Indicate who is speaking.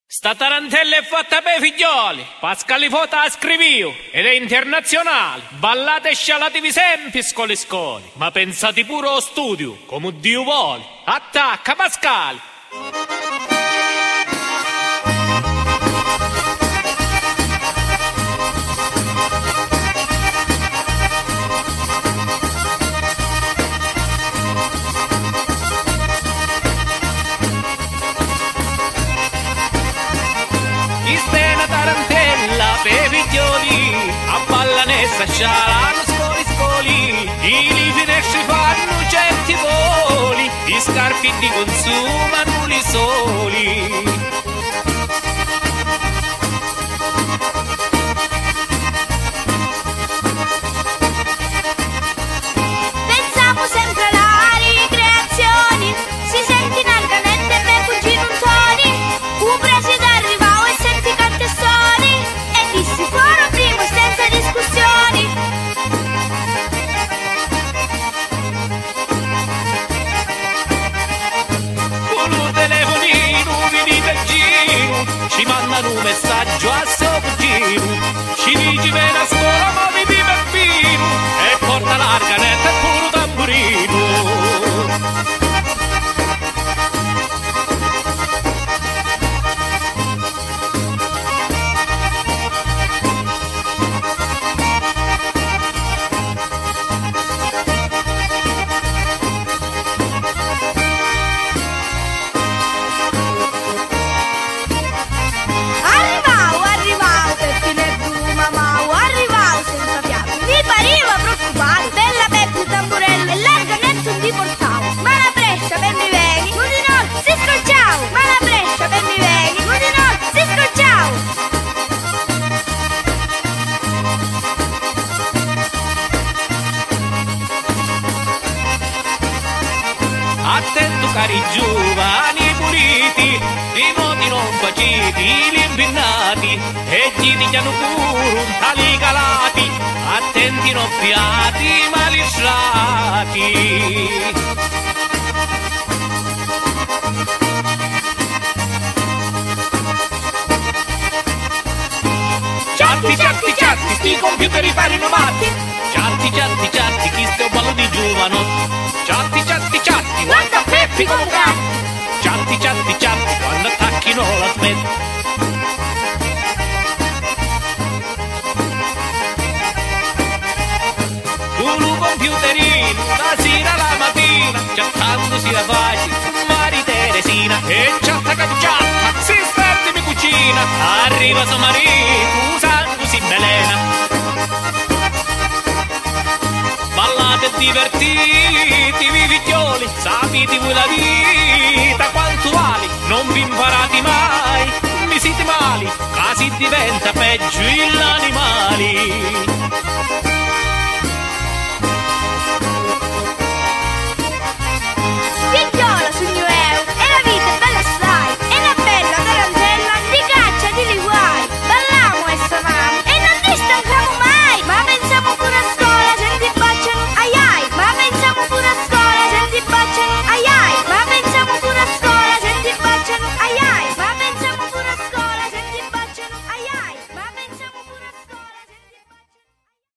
Speaker 1: Sta tarantella è fatta per figlioli, Pascalifota a scrivio ed è internazionale. Ballate e scialatevi sempre scoli scoli, ma pensate pure allo studio, come Dio vuole. Attacca Pascali! Questa tarantella per figlioli, a ballanessa scialano scoli scoli, i finesci fanno certi voli, i scarpi di consumano li soli.
Speaker 2: Pensiamo sempre alla ricreazione, si sente in arganette per fuggire un toni, un preside arrivò e senti cantessoni, e dissi fuori primo senza discussioni.
Speaker 1: Con un telefonino di giro, ci mandano un messaggio a suo cugino, ci dice vieni a scuola ma mi vive bambino, e porta l'arganetta e pure un tamburino.
Speaker 2: Arrivavo, Peppi nel mamau, arrivavo senza fiato, mi pareva preoccupato, bella Peppi tamburello e l'arganetto ti portavo, ma la brescia per mi veni, così non si scocciavo, ma la brescia per mi veni, così non si scocciavo.
Speaker 1: Attento cari giovani puliti, di modi non faciti, li impinnati, e gli dicono pure un tali calati, attenti non fiati ma lisciati. Ciatti, ciatti, ciatti, sti computer fanno matti, ciatti, ciatti, ciatti, chi sto ballo di giovanotti, ciatti, ciatti, ciatti, guarda Peppi come catti, ciatti, ciatti, ciatti, quando attacchi non la smetti. Un computerino, la sera alla mattina, chattandosi la faccia, Mari Teresina, e chatta cacciata, si sperti mi cucina, arriva suo marito, usandosi melena. Ballate e divertitevi figlioli, sapete voi la vita quanto vale, non vi imparate mai, mi siete mali, casi diventa peggio gli animali.